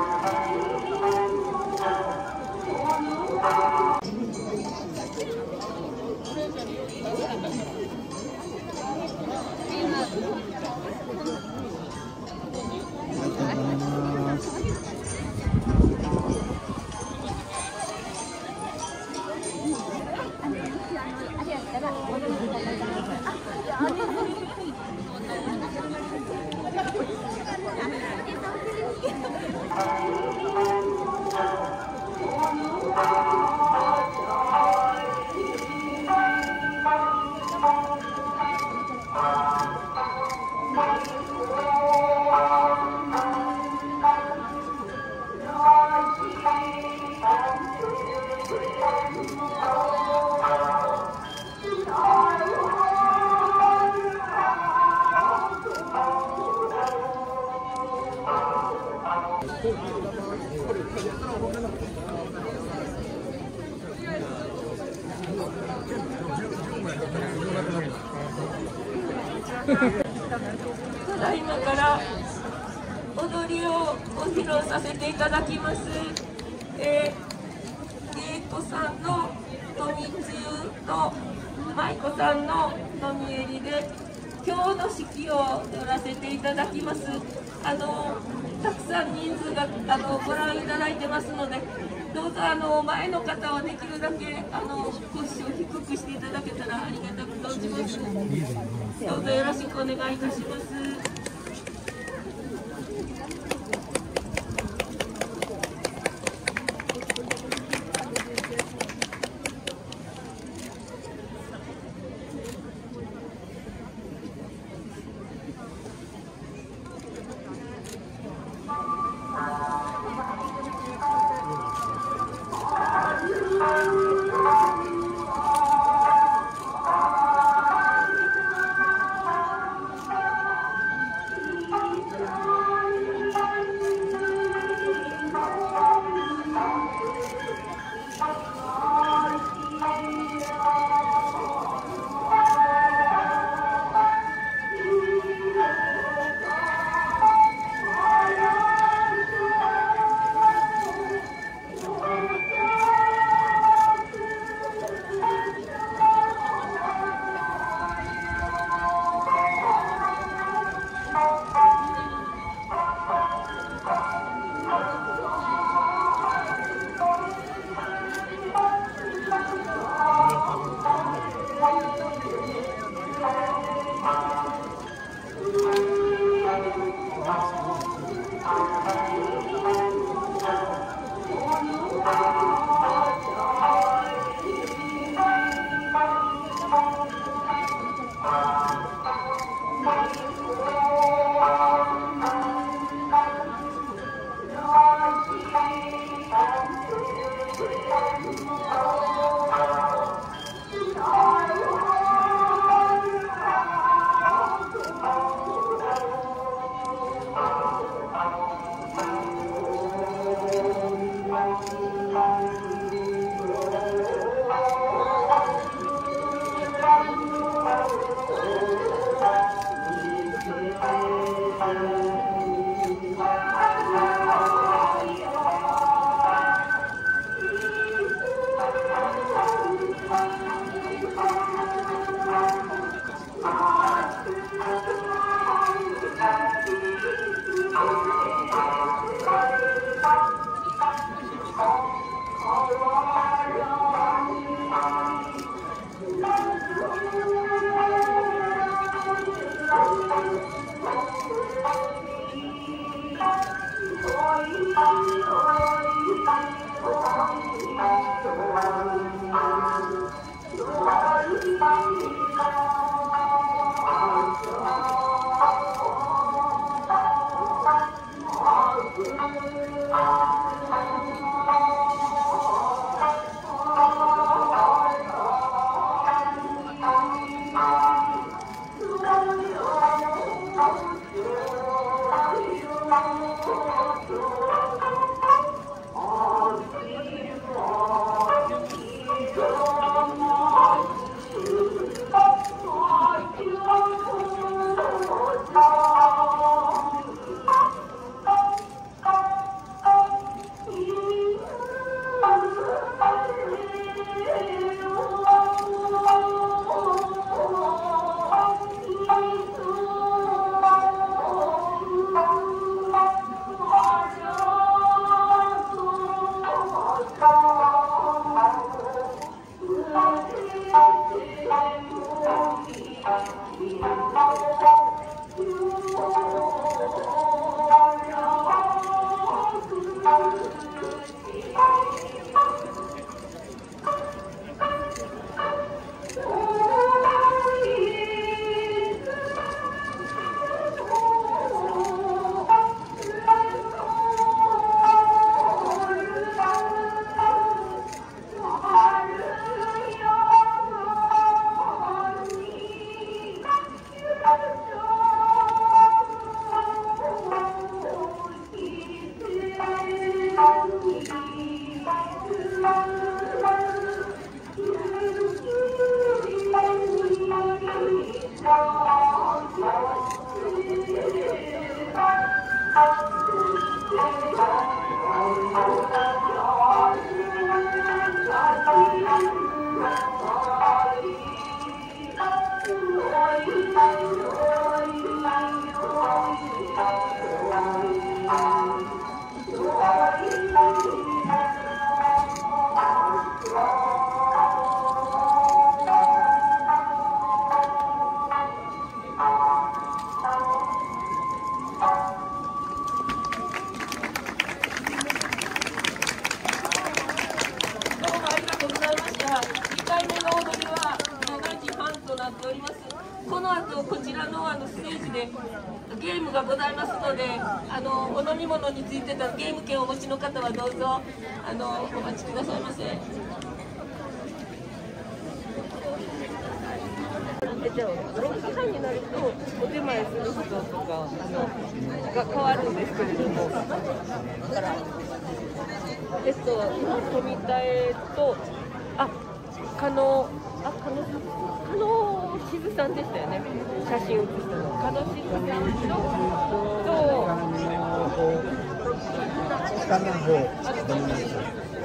ただいまから踊りをご披露させていただきます。芸妓さんの富中と舞妓さんの飲み襟で今日の式を取らせていただきます。たくさん人数がご覧いただいてますので、どうぞ前の方はできるだけ腰を低くしていただけたらありがたく存じます。どうぞよろしくお願いいたします。 この後こちらのステージでゲームがございますので、お飲み物についてたゲーム券をお持ちの方はどうぞお待ちくださいませ。じゃあ6時半になるとお手前する人とかが変わるんですけれども、だから富田へと加納しずさんでしたよね、写真写したの。加納しずさんと